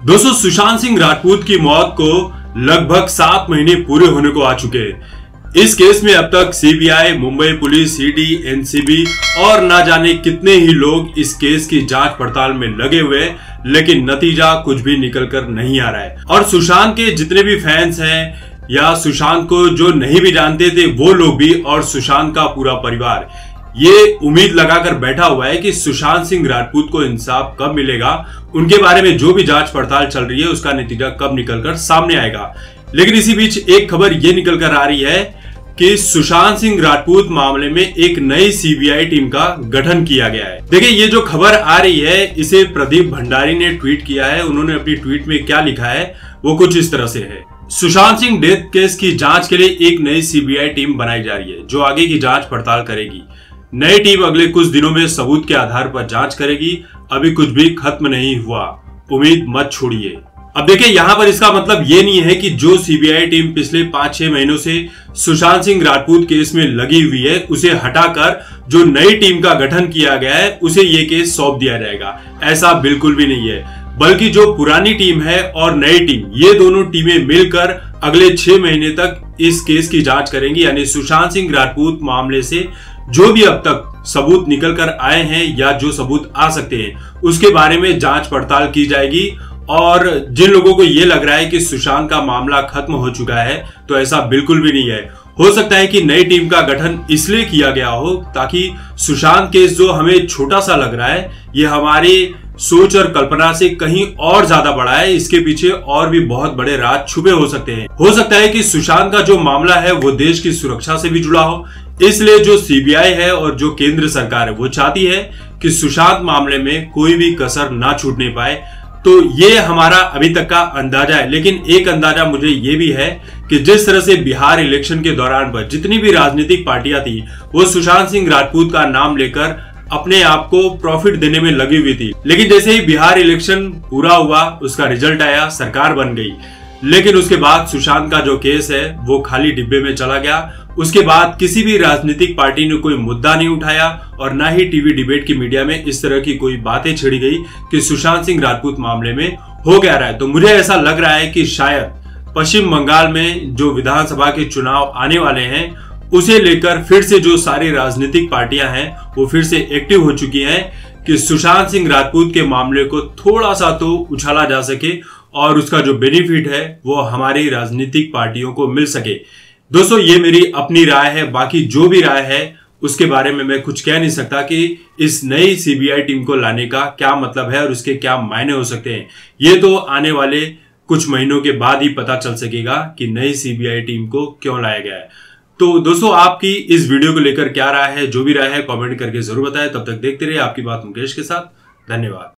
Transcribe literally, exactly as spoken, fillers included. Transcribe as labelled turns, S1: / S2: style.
S1: दोस्तों, सुशांत सिंह राजपूत की मौत को लगभग सात महीने पूरे होने को आ चुके हैं। इस केस में अब तक CBI, Mumbai police, ED, NCB और ना जाने कितने ही लोग इस केस की जांच पड़ताल में लगे हुए हैं, लेकिन नतीजा कुछ भी निकल कर नहीं आ रहा है। और सुशांत के जितने भी फैंस हैं या सुशांत को जो नहीं भी जानते थे वो लोग भी, और सुशांत का पूरा परिवार ये उम्मीद लगाकर बैठा हुआ है कि सुशांत सिंह राजपूत को इंसाफ कब मिलेगा। उनके बारे में जो भी जांच पड़ताल चल रही है उसका नतीजा कब निकलकर सामने आएगा। लेकिन इसी बीच एक खबर ये निकल कर आ रही है कि सुशांत सिंह राजपूत मामले में एक नई सीबीआई टीम का गठन किया गया है। देखिए, ये जो खबर आ रही है इसे प्रदीप भंडारी ने ट्वीट किया है। उन्होंने अपनी ट्वीट में क्या लिखा है वो कुछ इस तरह से है। सुशांत सिंह डेथ केस की जांच के लिए एक नई सीबीआई टीम बनाई जा रही है जो आगे की जांच पड़ताल करेगी। नई टीम अगले कुछ दिनों में सबूत के आधार पर जांच करेगी। अभी कुछ भी खत्म नहीं हुआ, उम्मीद मत छोड़िए। अब देखिए, यहाँ पर इसका मतलब ये नहीं है कि जो सीबीआई टीम पिछले पांच छह महीनों से सुशांत सिंह राजपूत केस में लगी हुई है उसे हटाकर जो नई टीम का गठन किया गया है उसे ये केस सौंप दिया जाएगा। ऐसा बिल्कुल भी नहीं है, बल्कि जो पुरानी टीम है और नई टीम, ये दोनों टीमें मिलकर अगले छह महीने तक इस केस की जांच करेंगी। यानी सुशांत सिंह राजपूत मामले से जो भी अब तक सबूत निकल कर आए हैं या जो सबूत आ सकते हैं उसके बारे में जांच पड़ताल की जाएगी। और जिन लोगों को यह लग रहा है कि सुशांत का मामला खत्म हो चुका है, तो ऐसा बिल्कुल भी नहीं है। हो सकता है कि नई टीम का गठन इसलिए किया गया हो ताकि सुशांत केस जो हमें छोटा सा लग रहा है ये हमारी सोच और कल्पना से कहीं और ज्यादा बड़ा है। इसके पीछे और भी बहुत बड़े राज छुपे हो सकते हैं। हो सकता है कि सुशांत का जो मामला है वो देश की सुरक्षा से भी जुड़ा हो, इसलिए जो सीबीआई है और जो केंद्र सरकार है वो चाहती है कि सुशांत मामले में कोई भी कसर ना छूटने पाए। तो ये हमारा अभी तक का अंदाजा है। लेकिन एक अंदाजा मुझे ये भी है कि जिस तरह से बिहार इलेक्शन के दौरान पर जितनी भी राजनीतिक पार्टियां थी वो सुशांत सिंह राजपूत का नाम लेकर अपने आप को प्रॉफिट देने में लगी हुई थी। लेकिन जैसे ही बिहार इलेक्शन पूरा हुआ, उसका रिजल्ट आया, सरकार बन गई, लेकिन उसके बाद सुशांत का जो केस है वो खाली डिब्बे में चला गया। उसके बाद किसी भी राजनीतिक पार्टी ने कोई मुद्दा नहीं उठाया और ना ही टीवी डिबेट की मीडिया में इस तरह की कोई बातें छिड़ी गई कि सुशांत सिंह राजपूत मामले में हो गया रहा है। तो मुझे ऐसा लग रहा है कि शायद पश्चिम बंगाल में जो विधानसभा के चुनाव आने वाले हैं उसे लेकर फिर से जो सारी राजनीतिक पार्टियां हैं वो फिर से एक्टिव हो चुकी हैं कि सुशांत सिंह राजपूत के मामले को थोड़ा सा तो उछाला जा सके और उसका जो बेनिफिट है वो हमारी राजनीतिक पार्टियों को मिल सके। दोस्तों, ये मेरी अपनी राय है। बाकी जो भी राय है उसके बारे में मैं कुछ कह नहीं सकता कि इस नई सीबीआई टीम को लाने का क्या मतलब है और उसके क्या मायने हो सकते हैं। ये तो आने वाले कुछ महीनों के बाद ही पता चल सकेगा कि नई सीबीआई टीम को क्यों लाया गया है। तो दोस्तों, आपकी इस वीडियो को लेकर क्या राय है, जो भी राय है कमेंट करके जरूर बताएं। तब तक देखते रहिए आपकी बात मुकेश के साथ। धन्यवाद।